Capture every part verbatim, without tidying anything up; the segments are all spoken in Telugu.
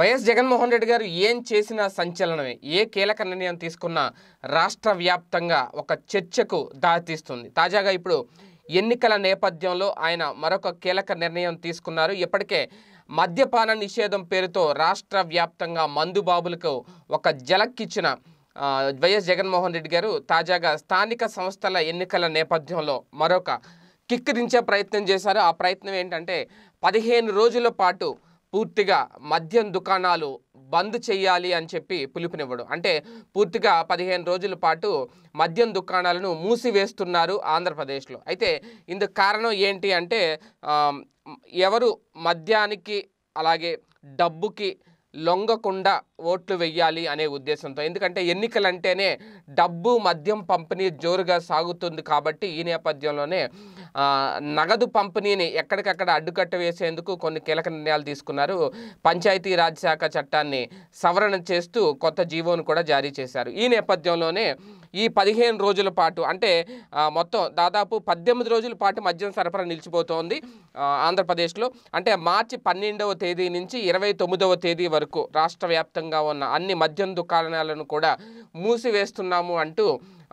వైఎస్ జగన్మోహన్ రెడ్డి గారు ఏం చేసిన సంచలనమే, ఏ కీలక నిర్ణయం తీసుకున్నా రాష్ట్ర వ్యాప్తంగా ఒక చర్చకు దారితీస్తుంది. తాజాగా ఇప్పుడు ఎన్నికల నేపథ్యంలో ఆయన మరొక కీలక నిర్ణయం తీసుకున్నారు. ఇప్పటికే మద్యపాన నిషేధం పేరుతో రాష్ట్ర వ్యాప్తంగా మందుబాబులకు ఒక జలక్కిచ్చిన వైఎస్ జగన్మోహన్ రెడ్డి గారు తాజాగా స్థానిక సంస్థల ఎన్నికల నేపథ్యంలో మరొక కిక్కిరించే ప్రయత్నం చేశారు. ఆ ప్రయత్నం ఏంటంటే పదిహేను రోజుల పాటు పూర్తిగా మద్యం దుకాణాలు బంద్ చేయాలి అని చెప్పి పిలుపునివ్వడం. అంటే పూర్తిగా పదిహేను రోజుల పాటు మద్యం దుకాణాలను మూసివేస్తున్నారు ఆంధ్రప్రదేశ్లో. అయితే ఇందుకు కారణం ఏంటి అంటే ఎవరు మద్యానికి అలాగే డబ్బుకి లొంగకుండా ఓట్లు వెయ్యాలి అనే ఉద్దేశంతో. ఎందుకంటే ఎన్నికలంటేనే డబ్బు మద్యం పంపిణీ జోరుగా సాగుతుంది కాబట్టి ఈ నేపథ్యంలోనే నగదు పంపిణీని ఎక్కడికక్కడ అడ్డుకట్ట వేసేందుకు కొన్ని కీలక నిర్ణయాలు తీసుకున్నారు. పంచాయతీరాజ్ శాఖ చట్టాన్ని సవరణ చేస్తూ కొత్త జీవోను కూడా జారీ చేశారు. ఈ నేపథ్యంలోనే ఈ పదిహేను రోజుల పాటు అంటే మొత్తం దాదాపు పద్దెనిమిది రోజుల పాటు మద్యం సరఫరా నిలిచిపోతోంది ఆంధ్రప్రదేశ్లో. అంటే మార్చి పన్నెండవ తేదీ నుంచి ఇరవై తొమ్మిదవ తేదీ వరకు రాష్ట్ర వ్యాప్తంగా ఉన్న అన్ని మద్యం దుకాణాలను కూడా మూసివేస్తున్నాము అంటూ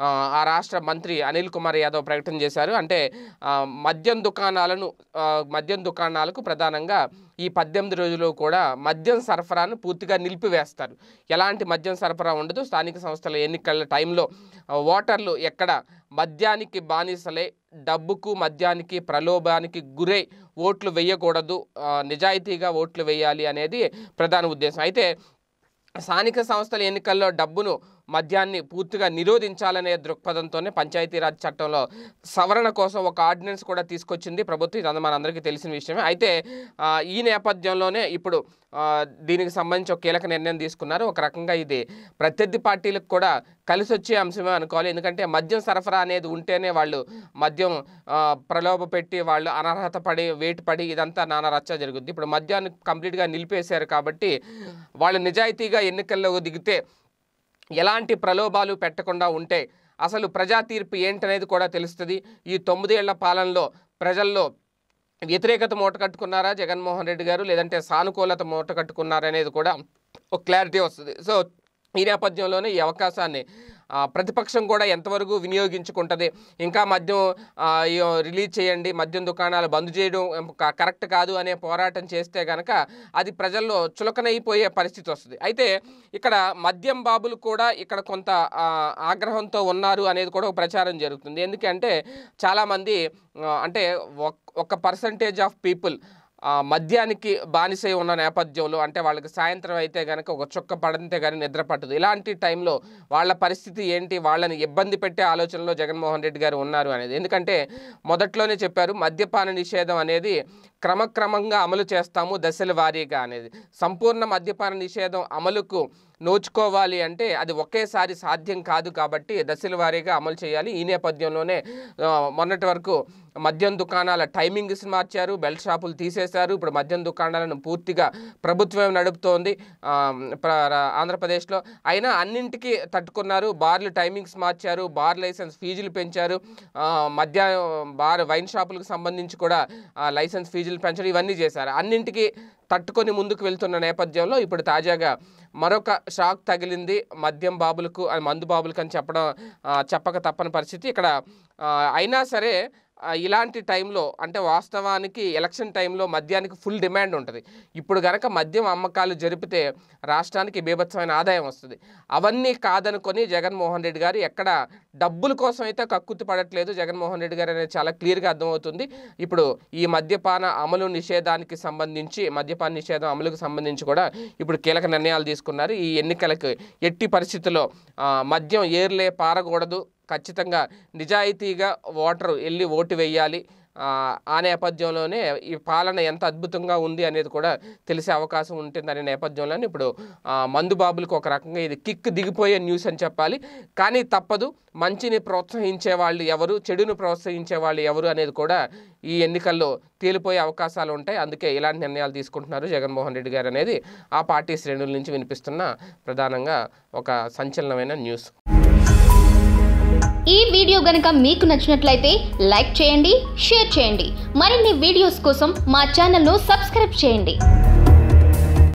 ఆ రాష్ట్ర మంత్రి అనిల్ కుమార్ యాదవ్ ప్రకటన చేశారు. అంటే మద్యం దుకాణాలను మద్యం దుకాణాలకు ప్రధానంగా ఈ పద్దెనిమిది రోజులు కూడా మద్యం సరఫరాను పూర్తిగా నిలిపివేస్తారు. ఎలాంటి మద్యం సరఫరా ఉండదు. స్థానిక సంస్థల ఎన్నికల టైంలో ఓటర్లు ఎక్కడ మద్యానికి బానిసలే, డబ్బుకు మద్యానికి ప్రలోభానికి గురై ఓట్లు వేయకూడదు, నిజాయితీగా ఓట్లు వేయాలి అనేది ప్రధాన ఉద్దేశం. అయితే స్థానిక సంస్థల ఎన్నికల్లో డబ్బును మద్యాన్ని పూర్తిగా నిరోధించాలనే దృక్పథంతోనే పంచాయతీరాజ్ చట్టంలో సవరణ కోసం ఒక ఆర్డినెన్స్ కూడా తీసుకొచ్చింది ప్రభుత్వం. ఇది మనందరికీ తెలిసిన విషయమే. అయితే ఈ నేపథ్యంలోనే ఇప్పుడు దీనికి సంబంధించి ఒక కీలక నిర్ణయం తీసుకున్నారు. ఒక రకంగా ఇది ప్రత్యర్థి పార్టీలకు కూడా కలిసి వచ్చే అంశమే అనుకోవాలి. ఎందుకంటే మద్యం సరఫరా అనేది ఉంటేనే వాళ్ళు మద్యం ప్రలోభ పెట్టి వాళ్ళు అనర్హత పడి వేటు పడి ఇదంతా నానా రచ్చ జరుగుద్ది. ఇప్పుడు మద్యాన్ని కంప్లీట్గా నిలిపేశారు కాబట్టి వాళ్ళు నిజాయితీగా ఎన్నికల్లో దిగితే ఎలాంటి ప్రలోభాలు పెట్టకుండా ఉంటే అసలు ప్రజా తీర్పు ఏంటనేది కూడా తెలుస్తుంది. ఈ తొమ్మిదేళ్ల పాలనలో ప్రజల్లో వ్యతిరేకత మూట కట్టుకున్నారా జగన్మోహన్ రెడ్డి గారు, లేదంటే సానుకూలత మూట కట్టుకున్నారా అనేది కూడా ఒక క్లారిటీ వస్తుంది. సో ఈ నేపథ్యంలోనే ఈ అవకాశాన్ని ప్రతిపక్షం కూడా ఎంతవరకు వినియోగించుకుంటుంది. ఇంకా మద్యం రిలీజ్ చేయండి, మద్యం దుకాణాలు బంద్ చేయడం కరెక్ట్ కాదు అనే పోరాటం చేస్తే కనుక అది ప్రజల్లో చులకనైపోయే పరిస్థితి వస్తుంది. అయితే ఇక్కడ మద్యం బాబులు కూడా ఇక్కడ కొంత ఆగ్రహంతో ఉన్నారు అనేది కూడా ఒక ప్రచారం జరుగుతుంది. ఎందుకంటే చాలామంది అంటే ఒక పర్సంటేజ్ ఆఫ్ పీపుల్ మద్యానికి బానిసై ఉన్న నేపథ్యంలో అంటే వాళ్ళకి సాయంత్రం అయితే కనుక ఒక చుక్క పడితే కానీ నిద్ర పట్టదు. ఇలాంటి టైంలో వాళ్ళ పరిస్థితి ఏంటి, వాళ్ళని ఇబ్బంది పెట్టే ఆలోచనలో జగన్మోహన్ రెడ్డి గారు ఉన్నారు అనేది. ఎందుకంటే మొదట్లోనే చెప్పారు మద్యపాన నిషేధం అనేది క్రమక్రమంగా అమలు చేస్తాము దశల వారీగా అనేది. సంపూర్ణ మద్యపాన నిషేధం అమలుకు నోచుకోవాలి అంటే అది ఒకేసారి సాధ్యం కాదు కాబట్టి దశల వారీగా అమలు చేయాలి. ఈ నేపథ్యంలోనే మొన్నటి వరకు మద్యం దుకాణాల టైమింగ్స్ మార్చారు, బెల్ట్ షాపులు తీసేశారు. ఇప్పుడు మద్యం దుకాణాలను పూర్తిగా ప్రభుత్వం నడుపుతోంది ఆంధ్రప్రదేశ్లో. అయినా అన్నింటికీ తట్టుకున్నారు. బార్లు టైమింగ్స్ మార్చారు, బార్ లైసెన్స్ ఫీజులు పెంచారు, మద్య బార్ వైన్ షాపులకు సంబంధించి కూడా లైసెన్స్ ఫీజులు పెంచడం ఇవన్నీ చేశారు. అన్నింటికీ తట్టుకొని ముందుకు వెళ్తున్న నేపథ్యంలో ఇప్పుడు తాజాగా మరొక షాక్ తగిలింది మద్యం బాబులకు, మందు బాబులకు అని చెప్పడం చెప్పక తప్పని పరిస్థితి ఇక్కడ. అయినా సరే ఇలాంటి టైంలో అంటే వాస్తవానికి ఎలక్షన్ టైంలో మద్యానికి ఫుల్ డిమాండ్ ఉంటుంది. ఇప్పుడు కనుక మద్యం అమ్మకాలు జరిపితే రాష్ట్రానికి బీభత్సమైన ఆదాయం వస్తుంది. అవన్నీ కాదనుకొని జగన్మోహన్ రెడ్డి గారు ఎక్కడ డబ్బుల కోసం అయితే కక్కుర్తి పడట్లేదు జగన్మోహన్ రెడ్డి గారు అనేది చాలా క్లియర్గా అర్థమవుతుంది. ఇప్పుడు ఈ మద్యపాన అమలు నిషేధానికి సంబంధించి మద్యపాన నిషేధం అమలుకు సంబంధించి కూడా ఇప్పుడు కీలక నిర్ణయాలు తీసుకున్నారు. ఈ ఎన్నికలకు ఎట్టి పరిస్థితుల్లో మద్యం ఏర్లే పారకూడదు, ఖచ్చితంగా నిజాయితీగా ఓటరు వెళ్ళి ఓటు వేయాలి. ఆ నేపథ్యంలోనే ఈ పాలన ఎంత అద్భుతంగా ఉంది అనేది కూడా తెలిసే అవకాశం ఉంటుందనే నేపథ్యంలోనే ఇప్పుడు మందు బాబులకు ఒక రకంగా ఇది కిక్ దిగిపోయే న్యూస్ అని చెప్పాలి. కానీ తప్పదు, మంచిని ప్రోత్సహించే వాళ్ళు ఎవరు, చెడును ప్రోత్సహించే వాళ్ళు ఎవరు అనేది కూడా ఈ ఎన్నికల్లో తేలిపోయే అవకాశాలు ఉంటాయి. అందుకే ఇలాంటి నిర్ణయాలు తీసుకుంటున్నారు జగన్మోహన్ రెడ్డి గారు అనేది ఆ పార్టీ శ్రేణుల నుంచి వినిపిస్తున్న ప్రధానంగా ఒక సంచలనమైన న్యూస్. ఈ వీడియో గనుక మీకు నచ్చినట్లయితే లైక్ చేయండి, షేర్ చేయండి. మరిన్ని వీడియోస్ కోసం మా ఛానల్ను సబ్స్క్రైబ్ చేయండి.